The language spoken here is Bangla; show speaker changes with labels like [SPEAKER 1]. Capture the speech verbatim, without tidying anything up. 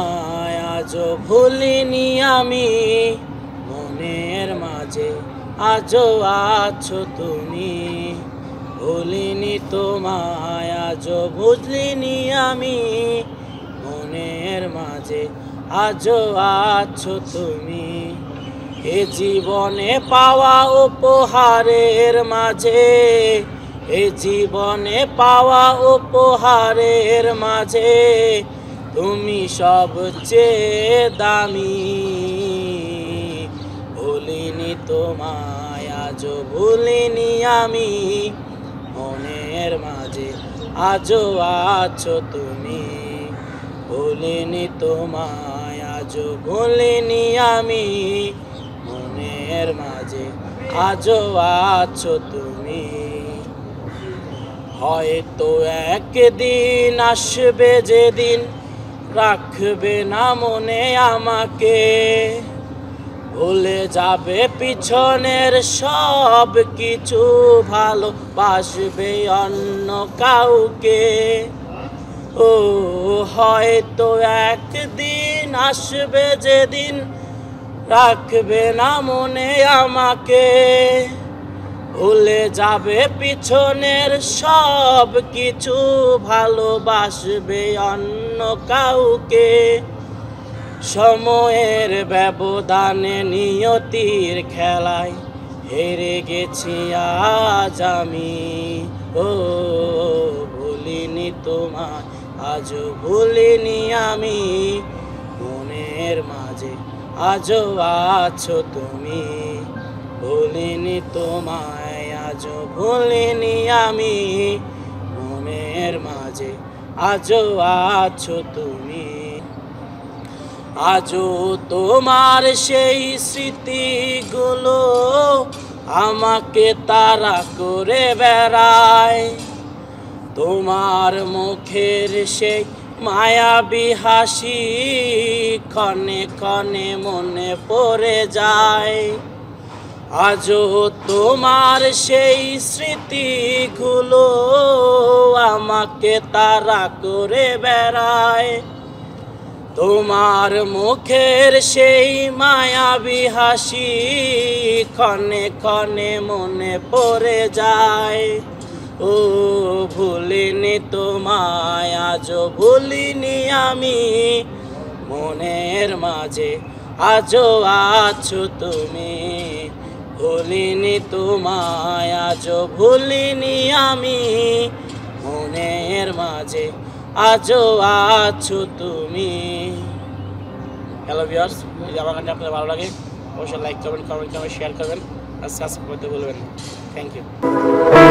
[SPEAKER 1] তোমায় আজও ভুলিনি আমি, মনের মাঝে আজও আছো তুমি। ভুলিনি তোমায় আজও বুঝলিনি আমি, মনের মাঝে আজও আছো তুমি। এ জীবনে পাওয়া উপহারের মাঝে, এ জীবনে পাওয়া উপহারের মাঝে তুমি সবচেয়ে দামি। ভুলিনি তোমায় আজও ভুলিনি আমি, মনের মাঝে আজও আছো তুমি। ভুলিনি তোমায় আজও ভুলিনি আমি, মনের মাঝে আজও আছো তুমি। হয়তো একদিন আসবে যেদিন রাখবে না মনে আমাকে, ভুলে যাবে পিছনের সব কিছু, ভালোবাসবে অন্য কাউকে। ও হয়তো একদিন আসবে যেদিন রাখবে না মনে আমাকে, ভুলে যাবে পিছনের সব কিছু, ভালোবাসবে অন্য কাউকে। সময়ের ব্যবধানে নিয়তির খেলায় হেরে গেছি আজ আমি। ও ভুলিনি তোমায় আজও ভুলিনি আমি, মনের মাঝে আজও আছো তুমি। ভুলিনি তোমায় আজও ভুলিনি আমি, মনের মাঝে আজও আছো তুমি। আজও তোমার সেই স্মৃতিগুলো আমাকে তাড়া করে বেড়ায়, তোমার মুখের সেই মায়াবী হাসি ক্ষণে ক্ষণে মনে পড়ে যায়। আজও তোমার সেই স্মৃতিগুলো আমাকে তাড়া করে বেড়ায়, তোমার মুখের সেই মায়াবী হাসি ক্ষণে ক্ষণে মনে পড়ে যায়। ও ভুলিনি তোমায় আজও ভুলিনি আমি, মনের মাঝে আজও আছো তুমি। ভুলিনি তোমায় আজও ভুলিনি আমি, মনের মাঝে আজও আছো তুমি। হ্যালো ভিউয়ার্স, যদি আমার গানটা আপনাদের ভালো লাগে অবশ্যই লাইক করবেন, কমেন্ট করবেন, শেয়ার করবেন আর সাবস্ক্রাইব করতে ভুলবেন না। Thank you.